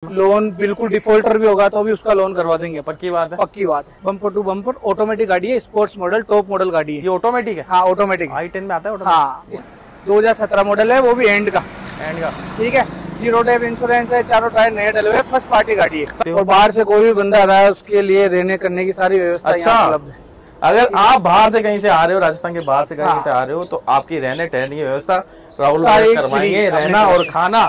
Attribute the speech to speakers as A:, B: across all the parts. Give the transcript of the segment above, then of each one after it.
A: Loan बिल्कुल defaulter भी होगा तो भी उसका लोन करवा देंगे।
B: पक्की बात है?
A: पक्की बात है। बम्पर टू बम्पर ऑटोमेटिक गाड़ी है, स्पोर्ट्स मॉडल, टॉप मॉडल गाड़ी है।
B: ये ऑटोमेटिक है?
A: हाँ ऑटोमेटिक।
B: i10 में आता है?
A: हाँ 2017 मॉडल है, वो भी एंड का। ठीक है, 0 डेप इंश्योरेंस है, चारों टायर नए डले हुए, फर्स्ट पार्टी गाड़ी है। और बाहर से कोई भी बंदा आ रहा है उसके लिए रहने करने की सारी व्यवस्था यहाँ उपलब्ध है।
B: अगर आप बाहर से कहीं से आ रहे हो, राजस्थान के बाहर से कहीं से आ रहे हो, तो आपकी रहने ठहरने की व्यवस्था राहुल भाई करवाएंगे, रहना और खाना।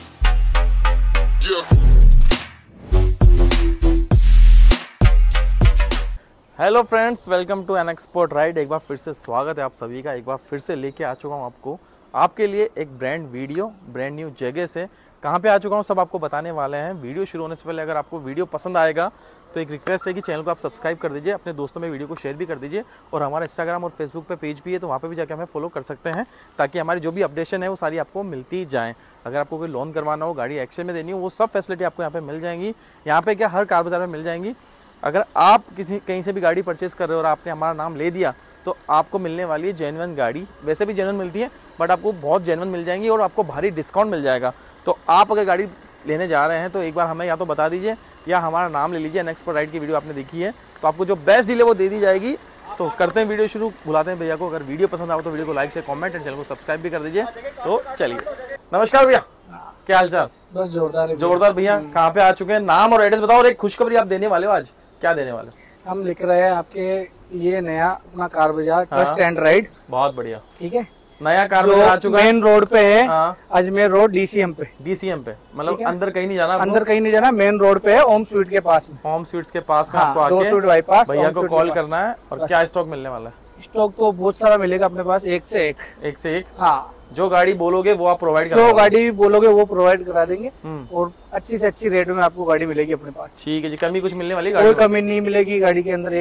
B: Hello friends, welcome to an export ride. एक बार फिर से स्वागत है आप सभी का। एक बार फिर से लेके आ चुका हूँ आपके लिए एक ब्रांड वीडियो, ब्रांड न्यू जगह से। कहाँ पे आ चुका हूँ सब आपको बताने वाले हैं। वीडियो शुरू होने से पहले अगर आपको वीडियो पसंद आएगा तो एक रिक्वेस्ट है कि चैनल को आप सब्सक्राइब कर दीजिए, अपने दोस्तों में वीडियो को शेयर भी कर दीजिए, और हमारा इंस्टाग्राम और फेसबुक पे पेज भी है, तो वहाँ पे भी जाकर हमें फॉलो कर सकते हैं, ताकि हमारी जो भी अपडेशन है वो सारी आपको मिलती जाएँ। अगर आपको कोई लोन करवाना हो, गाड़ी एक्शन में देनी हो, वो सब फैसिलिटी आपको यहाँ पे मिल जाएंगी। यहाँ पे क्या, हर कार बाजार में मिल जाएंगी। अगर आप कहीं से भी गाड़ी परचेस कर रहे हो और आपने हमारा नाम ले दिया तो आपको मिलने वाली है जेन्युइन गाड़ी। वैसे भी जेन्युइन मिलती है, बट आपको बहुत जेन्युइन मिल जाएंगी और आपको भारी डिस्काउंट मिल जाएगा। तो आप अगर गाड़ी लेने जा रहे हैं तो एक बार हमें या तो बता दीजिए या हमारा नाम ले लीजिए। नेक्स्ट पर राइड की वीडियो आपने देखी है तो आपको जो बेस्ट डील है वो दे दी जाएगी। तो करते हैं वीडियो शुरू, बुलाते हैं भैया को। अगर वीडियो पसंद आओ तो वीडियो को लाइक से कमेंट एंड चैनल को सब्सक्राइब भी कर दीजिए। तो चलिए, नमस्कार भैया, क्या हाल चाल?
A: बस जोरदार
B: जोरदार। भैया कहाँ पे आ चुके हैं, नाम और एड्रेस बताओ, और एक खुशखबरी आप देने वाले हो। आज क्या देने वाले?
A: हम लिख रहे हैं आपके ये नया अपना कार बाजार ट्रस्ट एंड राइड।
B: बहुत बढ़िया।
A: ठीक है,
B: नया कार बाजार आ चुका है,
A: मेन रोड पे है। अजमेर रोड डीसीएम पे।
B: डीसीएम पे मतलब अंदर कहीं नहीं जाना,
A: अंदर कहीं नहीं जाना, मेन रोड पे है, ओम स्वीट के पास में।
B: ओम स्वीट्स के पास में आपको आके
A: 2 स्वीट बाईपास
B: भैया को कॉल करना है। और क्या स्टॉक मिलने वाला है?
A: स्टॉक तो बहुत सारा मिलेगा अपने पास, एक से एक। हाँ,
B: जो गाड़ी बोलोगे वो आप प्रोवाइड
A: जो गाड़ी बोलोगे वो प्रोवाइड करा देंगे, और अच्छी से अच्छी रेट में आपको गाड़ी मिलेगी अपने पास।
B: ठीक है जी। कमी कुछ मिलने वाली?
A: कोई कमी नहीं मिलेगी गाड़ी के अंदर,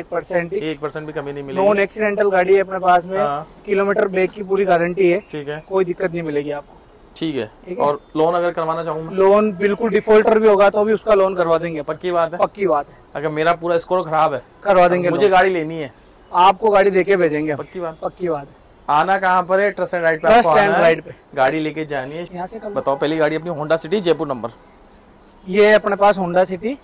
A: 1%
B: भी कमी नहीं मिलेगी।
A: नॉन एक्सीडेंटल गाड़ी है अपने पास में। किलोमीटर बैक की पूरी गारंटी है।
B: ठीक है,
A: कोई दिक्कत नहीं मिलेगी आपको।
B: ठीक है। और लोन अगर करवाना चाहूँ,
A: लोन बिल्कुल डिफॉल्टर भी होगा तो भी उसका लोन करवा देंगे।
B: पक्की बात है?
A: पक्की बात है।
B: अगर मेरा पूरा स्कोर खराब है,
A: करवा देंगे।
B: मुझे गाड़ी लेनी है,
A: आपको गाड़ी देके भेजेंगे।
B: पक्की बात?
A: पक्की बात है।
B: आना कहाँ पर है? ट्रस्ट एंड राइड पे।
A: ट्रस्ट एंड राइड पे
B: गाड़ी लेके जानी है।
A: यहाँ से
B: बताओ, पहली गाड़ी अपनी होंडा सिटी, जयपुर नंबर।
A: ये अपने पास होंडा सिटी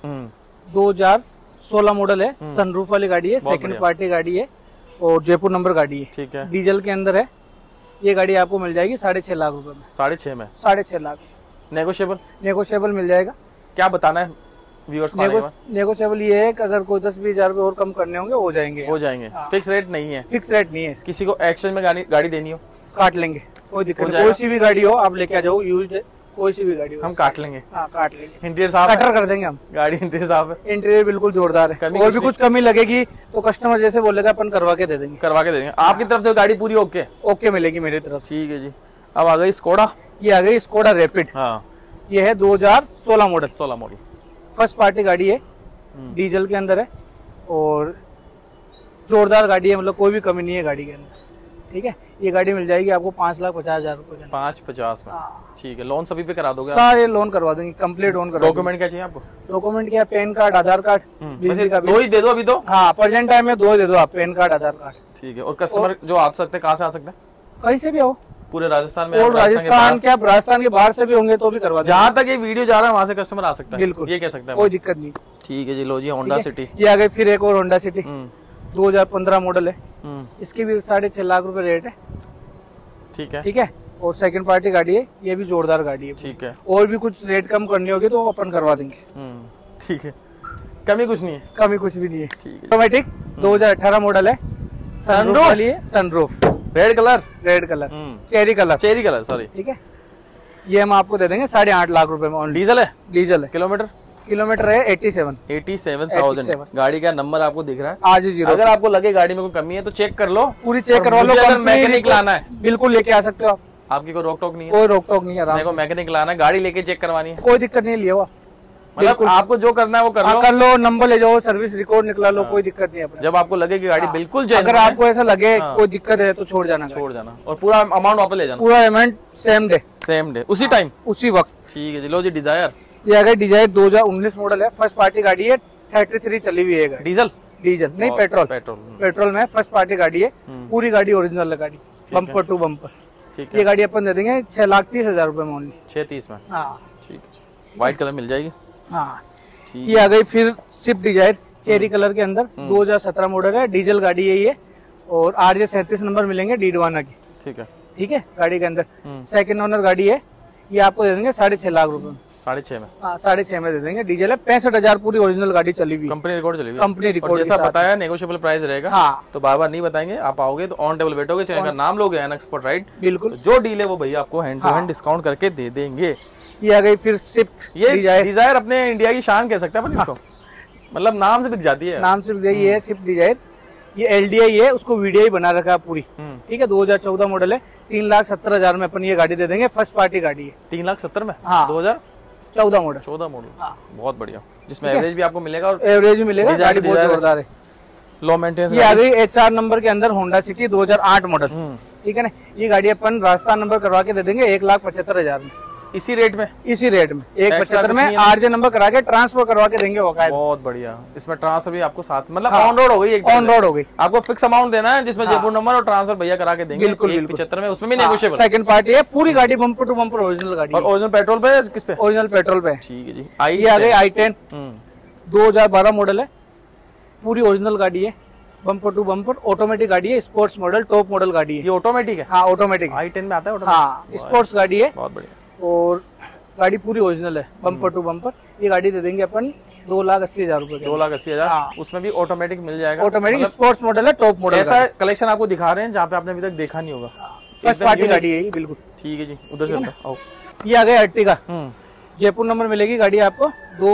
A: 2016 मॉडल है, सनरूफ वाली गाड़ी है, सेकंड पार्टी गाड़ी है, और जयपुर नंबर गाड़ी है।
B: ठीक है,
A: डीजल के अंदर है। ये गाड़ी आपको मिल जाएगी 6.5 लाख रुपए में।
B: 6.5 में?
A: 6.5 लाख। नेगोशिएबल मिल जाएगा।
B: क्या बताना है व्यूअर्स को?
A: नेगोशिएबल ये है कि अगर कोई 10-20 हजार रुपए और कम करने होंगे हो जाएंगे।
B: फिक्स रेट नहीं है?
A: फिक्स रेट नहीं है।
B: किसी को एक्शन में गाड़ी देनी हो,
A: काट लेंगे, कोई दिक्कत नहीं। कोई सी भी गाड़ी हो आप लेके आ जाओ, यूज्ड है, कोई सी भी गाड़ी हो
B: हम काट लेंगे।
A: काट लेंगे।
B: इंटीरियर साफ
A: कटर कर देंगे हम।
B: गाड़ी इंटीरियर साफ है?
A: इंटीरियर बिल्कुल जोरदार है। और भी कुछ कमी लगेगी तो कस्टमर जैसे बोलेगा अपन करवा के दे देंगे।
B: आपकी तरफ से गाड़ी पूरी
A: ओके मिलेगी मेरी तरफ।
B: ठीक है जी। अब आ गई स्कोडा।
A: ये आ गई स्कोडा रैपिड। ये है 2016 मॉडल। फर्स्ट पार्टी गाड़ी है, डीजल के अंदर है, और जोरदार गाड़ी है, मतलब कोई भी कमी नहीं है गाड़ी के अंदर। ठीक है, ये गाड़ी मिल जाएगी आपको 5,50,000 रुपए।
B: 5,50 में? ठीक है। लोन सभी पे करा दोगे?
A: सारे लोन करवा देंगे, कंप्लीट लोन करवा।
B: डॉक्यूमेंट क्या चाहिए आपको?
A: डॉक्यूमेंट क्या, पैन कार्ड, आधार कार्ड, बिजली का बिल।
B: 2 ही दे दो अभी तो।
A: हाँ, प्रेजेंट टाइम में 2 दे दो आप, पैन कार्ड, आधार कार्ड।
B: ठीक है। और कस्टमर जो आ सकते हैं, कहाँ से आ सकते हैं?
A: कहीं से भी आओ,
B: पूरे राजस्थान में।
A: और राजस्थान के बाहर से भी होंगे तो भी करवा।
B: जहाँ तक ये वीडियो जा रहा है वहाँ से कस्टमर आ सकता है?
A: बिल्कुल,
B: ये कह सकते हैं,
A: कोई दिक्कत नहीं।
B: ठीक है जी। लो जी, होंडा सिटी।
A: ये आ गई फिर एक और होंडा सिटी, 2015 मॉडल है। इसकी भी 6.5 लाख रुपए रेट है। ठीक है। और सेकंड पार्टी गाड़ी है, ये भी जोरदार गाड़ी है।
B: ठीक है।
A: और भी कुछ रेट कम करनी होगी तो अपन करवा देंगे।
B: ठीक है। कमी कुछ नहीं है?
A: कमी कुछ भी नहीं है।
B: ठीक है।
A: ऑटोमेटिक 2018 मॉडल है, सनरूफ वाली है। Sunroof
B: red colour
A: cherry colour
B: sorry.
A: ठीक है, ये हम आपको दे देंगे 8.5 लाख रुपए में।
B: डीजल है?
A: डीजल है। किलोमीटर है
B: 87,000। गाड़ी का नंबर आपको दिख रहा है
A: आज 0।
B: अगर आपको लगे गाड़ी में कोई कमी है तो चेक कर लो,
A: पूरी चेक करवा लो।
B: अगर मैकेनिक लाना है
A: बिल्कुल लेके आ सकते हो आप।
B: आपकी कोई रोक टोक नहीं है?
A: कोई रोक टोक नहीं है।
B: मेरे को मैकेनिक लाना है, गाड़ी लेके चेक करवानी है,
A: कोई दिक्कत नहीं, लिया हुआ।
B: मतलब आपको जो करना है वो कर
A: लो, नंबर ले जाओ, सर्विस रिकॉर्ड निकला लो, कोई दिक्कत नहीं है।
B: जब आपको लगे कि गाड़ी बिल्कुल जेन्युइन
A: अगर आपको ऐसा लगे कोई दिक्कत है तो छोड़ जाना
B: और पूरा अमाउंट वापस ले जाना।
A: पूरा अमाउंट सेम डे
B: उसी टाइम,
A: उसी वक्त।
B: ठीक है जी। लो जी, डिजायर।
A: ये अगर डिजायर 2019 मॉडल है, फर्स्ट पार्टी गाड़ी है, 33 चली हुई है। डीजल नहीं, पेट्रोल में फर्स्ट पार्टी गाड़ी है। पूरी गाड़ी ओरिजिनल है गाड़ी, बम्पर टू बम्पर। ठीक है। ये गाड़ी अपन दे देंगे 6,30,000 रुपए में ओनली।
B: 6,30 में?
A: हाँ।
B: ठीक है। व्हाइट कलर मिल जाएगी?
A: हाँ,
B: ठीक
A: ये आ गई फिर स्विफ्ट डिजायर चेरी कलर के अंदर, 2017 मॉडल है, डीजल गाड़ी है ये, और RJ 37 नंबर मिलेंगे डीडवाना की।
B: ठीक है,
A: ठीक है, गाड़ी के अंदर सेकंड ओनर गाड़ी है, ये आपको दे देंगे 6.5 लाख रुपए में।
B: 6.5 में?
A: हाँ, 6.5 में दे देंगे। डीजल है, 65,000 पूरी ओरिजिनल गाड़ी चली हुई,
B: कंपनी रिकॉर्ड चली हुई,
A: कंपनी
B: और
A: रिकॉर्ड।
B: जैसा बताया नेगोशिएबल प्राइस रहेगा।
A: हाँ,
B: तो बार बार नहीं बताएंगे, आप आओगे तो ऑन टेबल बैठोगे, चैनल का नाम लोगे एनएक्स एक्सपोर्ट राइड,
A: बिल्कुल।
B: तो जो डील है वो भैया आपको हैंड टू हैंड डिस्काउंट करके दे देंगे।
A: ये आ गई फिर स्विफ्ट
B: ये डिजायर अपने इंडिया की शान कह सकते हैं अपन इसको, मतलब नाम से बिक जाती है।
A: नाम से ये है स्विफ्ट डिजायर, ये LDI है, उसको VDI बना रखा है पूरी। ठीक है, 2014 मॉडल है, 3,70,000 में अपन ये गाड़ी दे देंगे। फर्स्ट पार्टी गाड़ी है,
B: 3,70,000 में।
A: हाँ,
B: 2014
A: मॉडल।
B: 14 मॉडल,
A: हाँ,
B: बहुत बढ़िया, जिसमें एवरेज भी आपको मिलेगा और
A: एवरेज भी मिलेगा। गाड़ी बहुत जोरदार है,
B: लो मेंटेनेंस।
A: ये आ गई HR नंबर के अंदर होंडा सिटी 2008 मॉडल। ठीक है ना, ये गाड़ी अपन राजस्थान नंबर करवा के दे देंगे 1,75,000 में,
B: इसी रेट में।
A: इसी रेट में 1,75 में RJ नंबर करा के ट्रांसफर करवा के देंगे।
B: बहुत बढ़िया, इसमें ट्रांसफर भी आपको साथ, मतलब ऑन रोड हो गई,
A: ऑन रोड हो गई।
B: आपको फिक्स अमाउंट देना है, जिसमें जयपुर नंबर और ट्रांसफर भैया करा के देंगे।
A: बिल्कुल,
B: 75 में, उसमें भी नेगोशिएबल।
A: सेकंड पार्टी है, पूरी गाड़ी बम्पर टू बम्पर ओरिजिनल गाड़ी,
B: और ओरिजिनल पेट्रोल पे किस पे?
A: ओरिजिनल पेट्रोल पे।
B: ठीक है जी।
A: ये आ गई i10 2012 मॉडल है, पूरी ओरिजिनल गाड़ी है, बम्पर टू बम्पर, ऑटोमेटिक गाड़ी है, स्पोर्ट्स मॉडल, टॉप मॉडल गाड़ी है।
B: ये ऑटोमेटिक है?
A: हाँ, ऑटोमेटिक।
B: i10 में आता है?
A: हाँ, स्पोर्ट्स गाड़ी है,
B: बहुत बढ़िया,
A: और गाड़ी पूरी ओरिजिनल है, बम्पर टू बम्पर। ये गाड़ी दे देंगे अपन 2,80,000 रुपए।
B: 2,80,000, उसमें भी ऑटोमेटिक मिल जाएगा।
A: ऑटोमेटिक स्पोर्ट्स मॉडल है, टॉप मॉडल।
B: ऐसा कलेक्शन आपको दिखा रहे हैं जहाँ पे आपने अभी तक देखा नहीं होगा।
A: फर्स्ट पार्टी गाड़ी है ये, बिल्कुल।
B: ठीक है जी, उधर से आओ।
A: ये आ गया अर्टिगा, जयपुर नंबर मिलेगी गाड़ी आपको,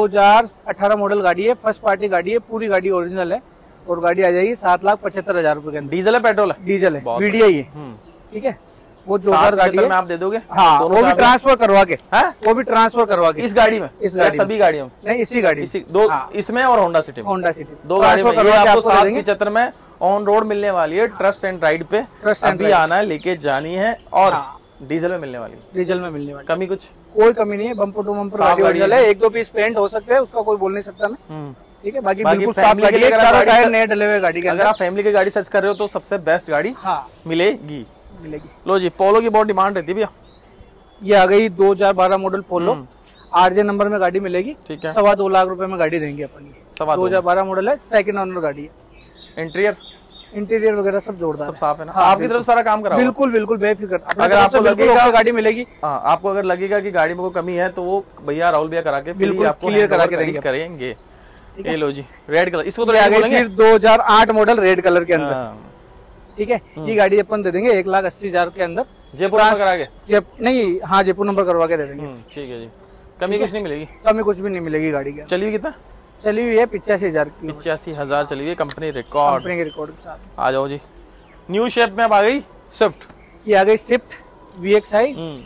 A: 2018 मॉडल गाड़ी है, फर्स्ट पार्टी गाड़ी है, पूरी गाड़ी ओरिजिनल है, और गाड़ी आ जाएगी 7,75,000 रुपए के अंदर।
B: डीजल है पेट्रोल है?
A: डीजल है, VDI है। ठीक है, वो जोरदार गाड़ी है।
B: में आप दे दोगे?
A: हाँ, वो भी ट्रांसफर करवा के। वो भी ट्रांसफर करवा के
B: इस गाड़ी में?
A: इस गाड़ी,
B: सभी गाड़ियों में?
A: नहीं, इसी गाड़ी,
B: दो, इसमें और होंडा सिटी में।
A: होंडा सिटी
B: दो गाड़ी में आपको 7,75 में ऑन रोड मिलने वाली है, ट्रस्ट एंड राइड पे। अभी आना है, लेके जानी है, और डीजल में मिलने वाली,
A: डीजल में मिलने वाली।
B: कमी कुछ?
A: कोई कमी नहीं है, बम्पर टू बम्पर गाड़ी ओरिजिनल है। 1-2 पीस पेंट हो सकते हैं, उसका कोई बोल नहीं सकता मैं। ठीक है, बाकी बिल्कुल साफ गाड़ी है, चारों टायर नए डले हुए गाड़ी के अंदर।
B: अगर आप फैमिली की गाड़ी सर्च कर रहे हो तो सबसे बेस्ट गाड़ी मिलेगी। लो जी, पोलो की बहुत डिमांड रहती है भैया।
A: ये आ गई 2012 मॉडल पोलो, RJ नंबर में गाड़ी मिलेगी।
B: ठीक है,
A: 2.25 लाख रुपए में गाड़ी देंगे अपन। 2012 मॉडल है, सेकंड ओनर गाड़ी है। इंटीरियर वगैरह सब जोरदार,
B: सब साफ है ना? आपकी तरफ सारा काम करा?
A: बिल्कुल बिल्कुल बेफिक्र।
B: अगर आपको लगेगा
A: गाड़ी मिलेगी,
B: आपको अगर लगेगा कि गाड़ी में कोई कमी है, तो वो भैया राहुल भैया करा के
A: बिल्कुल
B: आपको
A: क्लियर करा के
B: करेंगे। ये लो जी, रेड कलर, इसको तो
A: फिर 2008 मॉडल रेड कलर के अंदर। ठीक है, ये गाड़ी अपन दे देंगे 1,80,000 के अंदर।
B: जयपुर नंबर करा के?
A: नहीं, हाँ, जयपुर नंबर करवा के दे देंगे।
B: ठीक है जी, कमी कुछ नहीं मिलेगी?
A: कमी कुछ भी नहीं मिलेगी गाड़ी के।
B: चलिए कितना
A: चली हुई है? 85,000 की।
B: 85,000 चली हुई है, कंपनी रिकॉर्ड।
A: कंपनी के रिकॉर्ड के साथ।
B: आ जाओ जी, न्यू शेप में अब आ गई स्विफ्ट।
A: ये आ गई स्विफ्ट VXI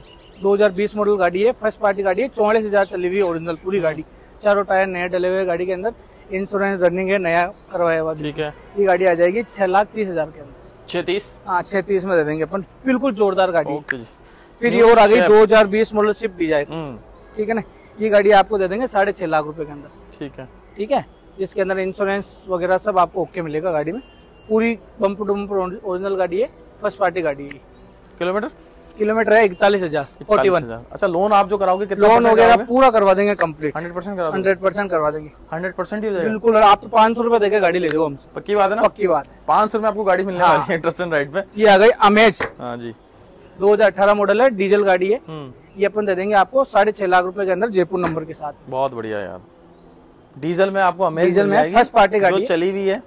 A: 2020 मॉडल गाड़ी है, फर्स्ट पार्टी गाड़ी है, 44,000 चली हुई ओरिजिनल पूरी गाड़ी, चारों टायर नए डले हुए गाड़ी के अंदर, इंश्योरेंस रनिंग है, नया करवाया हुआ।
B: ठीक है, ये
A: गाड़ी आ जाएगी 6,30,000 के अंदर।
B: 6,30?
A: हाँ, 6,30 में दे देंगे अपन, बिल्कुल जोरदार गाड़ी।
B: ओके जी।
A: फिर ये और आ गई 2020 मॉडल स्विफ्ट डिजायर। ठीक है ना, ये गाड़ी आपको दे देंगे 6.5 लाख रुपए के अंदर।
B: ठीक है,
A: ठीक है, जिसके अंदर इंश्योरेंस वगैरह सब आपको ओके मिलेगा गाड़ी में, पूरी बम्पर टू बम्पर ओरिजिनल गाड़ी है, फर्स्ट पार्टी गाड़ी है। किलोमीटर है 41,000। 41,000।
B: अच्छा, लोन आप जो कराओगे कितना?
A: लोन वगैरह पूरा करवा देंगे कंप्लीट,
B: 100% करवा
A: 100% करवा देंगे।
B: 100% ही हो जाएगा?
A: बिल्कुल, और आप तो 500 रुपए देके गाड़ी ले जाओ हमसे।
B: पक्की बात है ना?
A: पक्की बात है।
B: 500 में आपको गाड़ी मिलने वाली है ट्रस्ट एंड राइड पे।
A: ये आ गई अमेज।
B: हाँ जी,
A: 2018 मॉडल है, डीजल गाड़ी है। ये अपन दे देंगे आपको 6.5 लाख रुपए के अंदर, जयपुर नंबर के साथ।
B: बहुत बढ़िया यार, डीजल में आपको अमेज
A: डीजल में फर्स्ट पार्टी गाड़ी
B: चली हुई है।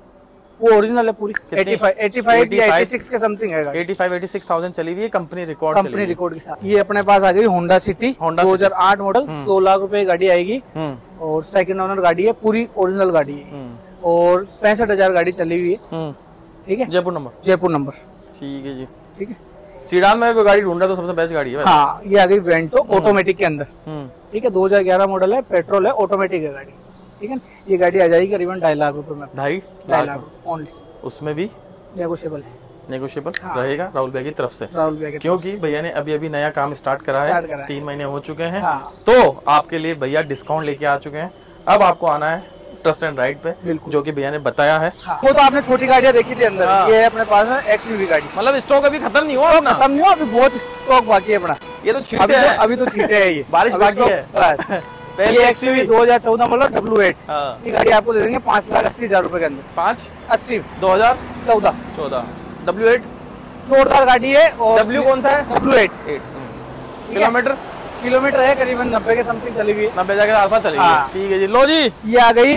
A: वो ओरिजिनल है पूरी, 85 या 86 के समथिंग है।
B: 85-86,000 चली हुई है, कंपनी रिकॉर्ड
A: के साथ। ये अपने पास आ गई होंडा सिटी 2008 मॉडल, 2 लाख रुपए गाड़ी आएगी, और सेकंड ओनर गाड़ी है, पूरी ओरिजिनल गाड़ी है, और 65,000 गाड़ी चली हुई है। ठीक है, जयपुर नंबर।
B: ठीक है जी।
A: ठीक है,
B: सीडान में कोई गाड़ी ढूंढा तो सबसे बेस्ट गाड़ी है।
A: हाँ, ये आ गई वेंटो ऑटोमेटिक के अंदर। ठीक है, 2011 मॉडल है, पेट्रोल है, ऑटोमेटिक है गाड़ी। ठीक है, ये गाड़ी आ जाएगी करीबन 2.5 लाख रुपए में। 2.5 लाख ओनली।
B: उसमें भी
A: नेगोशिएबल
B: रहेगा राहुल भैया की तरफ से, क्योंकि भैया ने अभी नया काम स्टार्ट करा है, 3 महीने हो चुके हैं। तो आपके लिए भैया डिस्काउंट लेके आ चुके हैं। अब आपको आना है ट्रस्ट एंड राइड पे, जो कि भैया ने बताया है।
A: वो तो आपने छोटी गाड़ियाँ देखी थी अंदर, ये अपने पास है XUV गाड़ी।
B: मतलब स्टॉक अभी खत्म नहीं हुआ?
A: खत्म नहीं हुआ, अभी बहुत स्टॉक बाकी है अपना।
B: ये तो छींटे हैं,
A: अभी तो छींटे है, ये
B: बारिश बाकी है।
A: बस ये XUV 2014 मॉडल W8।
B: हाँ।
A: ये गाड़ी आपको दे देंगे 5,80,000 रुपए के अंदर।
B: 5,80
A: 2014
B: W8
A: जोरदार गाड़ी है। और
B: W कौन सा है?
A: W8। किलोमीटर है करीबन 90 के समथिंग चली हुई है।
B: 90,000 के आसपास चली गई।
A: हाँ।
B: ठीक है जी। लो जी,
A: ये आ गई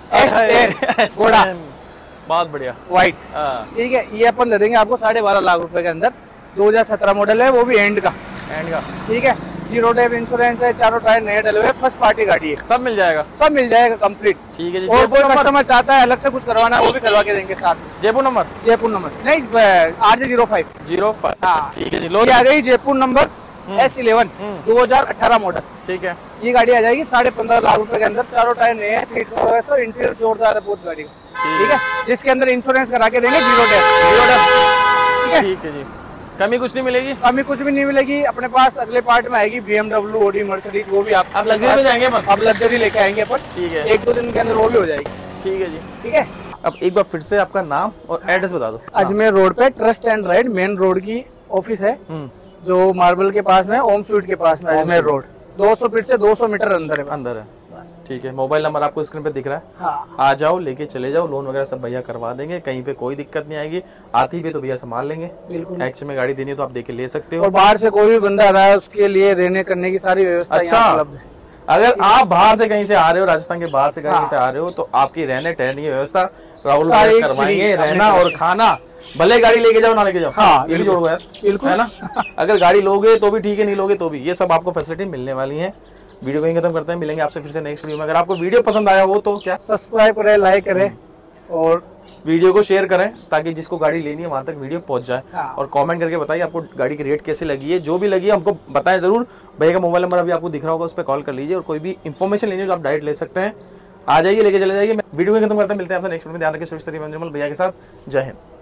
A: घोड़ा,
B: बहुत बढ़िया
A: व्हाइट।
B: हाँ।
A: ठीक है, ये अपन दे देंगे आपको 12.5 लाख रुपए के अंदर। 2017 मॉडल है, वो भी एंड का। ठीक है, 0 डेप इंश्योरेंस है, चारों टायर नए डले हुए, फर्स्ट पार्टी गाड़ी है।
B: सब मिल जाएगा?
A: सब मिल जाएगा कंप्लीट।
B: ठीक है जी।
A: और कोई कस्टमर चाहता है अलग से कुछ करवाना, वो भी करवा के देंगे साथ में।
B: जयपुर नंबर?
A: जयपुर नंबर नहीं, RJ05।
B: हाँ। ठीक है जी। लो,
A: ये आ गई जयपुर नंबर S11 2018 मॉडल।
B: ठीक है,
A: ये गाड़ी आ जाएगी 15.5 लाख रुपए के अंदर। चारों टायर नए हैं, सीट कवर, इंटीरियर जोरदार है बहुत गाड़ी का। ठीक है, जिसके अंदर इंश्योरेंस करा के देंगे 0 डेप।
B: ठीक है जी। कमी कुछ नहीं मिलेगी?
A: कमी कुछ भी नहीं मिलेगी। अपने पास अगले पार्ट में आएगी BMW, Audi, Mercedes, वो भी आप
B: लग्जरी में जाएंगे अपन।
A: अब लग्जरी लेके आएंगे अपन।
B: ठीक है,
A: 1-2 दिन के अंदर वो भी हो जाएगी।
B: ठीक है जी।
A: ठीक है,
B: अब एक बार फिर से आपका नाम और एड्रेस बता दो।
A: अजमेर रोड पे Trust and Ride main road की ऑफिस है, जो मार्बल के पास में, ओम स्वीट के पास में, अजमेर रोड। 200 फीट से 200 मीटर अंदर है।
B: अंदर है। ठीक है, मोबाइल नंबर आपको स्क्रीन पे दिख रहा है।
A: हाँ।
B: आ जाओ, लेके चले जाओ, लोन वगैरह सब भैया करवा देंगे, कहीं पे कोई दिक्कत नहीं आएगी। आती भी तो भैया संभाल लेंगे।
A: बिल्कुल।
B: एक्च में गाड़ी देनी है तो आप देके ले सकते हो।
A: और बाहर से कोई भी बंदा आ रहा है, उसके लिए रहने करने की सारी व्यवस्था यहाँ उपलब्ध है।
B: अगर आप बाहर से कहीं से आ रहे हो, राजस्थान के बाहर से कहीं से आ रहे हो, तो आपकी रहने ठहरने की व्यवस्था राहुल
A: सारी
B: करवाएंगे। रहना और खाना, भले गाड़ी लेके जाओ ना लेके जाओ।
A: हाँ,
B: ये भी जोड़ो यार।
A: बिल्कुल,
B: है ना? अगर गाड़ी लोगे तो भी ठीक है, नहीं लोगे तो भी, ये सब आपको फैसिलिटी मिलने वाली है। वीडियो को यहीं खत्म करते हैं, मिलेंगे आपसे फिर से नेक्स्ट वीडियो में। अगर आपको वीडियो पसंद आया हो तो क्या
A: सब्सक्राइब करें, लाइक करें और
B: वीडियो को शेयर करें, ताकि जिसको गाड़ी लेनी है वहां तक वीडियो पहुंच जाए।
A: हाँ।
B: और कमेंट करके बताइए आपको गाड़ी की रेट कैसे लगी है, जो भी लगी है हमको बताएं जरूर। भैया का मोबाइल नंबर अभी आपको दिख रहा होगा, उस पर कॉल कर लीजिए। और कोई भी इन्फॉर्मेशन लेनी हो तो आप डायरेक्ट ले सकते हैं। आ जाइए, लेके चले जाइए। वीडियो को खत्म करते हैं, मिलते हैं आपसे नेक्स्ट वीडियो में। ध्यान रखिए, सुरक्षित रहिए। भैया के साथ। जय हिंद।